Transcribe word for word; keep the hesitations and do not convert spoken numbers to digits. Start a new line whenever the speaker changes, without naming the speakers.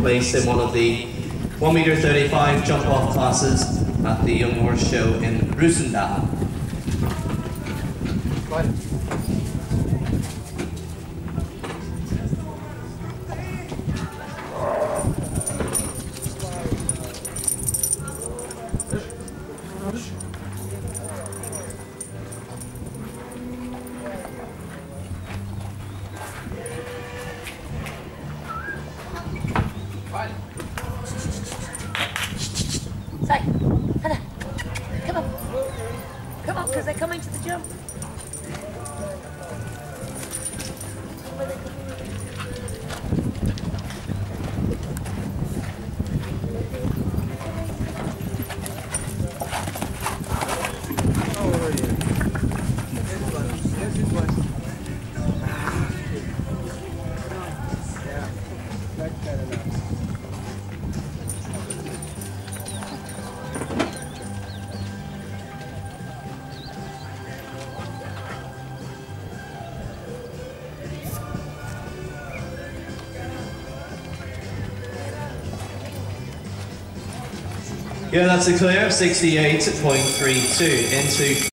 place in one of the one meter thirty-five jump-off classes at the Young Horse Show in Roosendaal.
Say, Hannah, come on. Come on, because they're coming to the jump.
Yeah, that's a clear, sixty-eight point three two into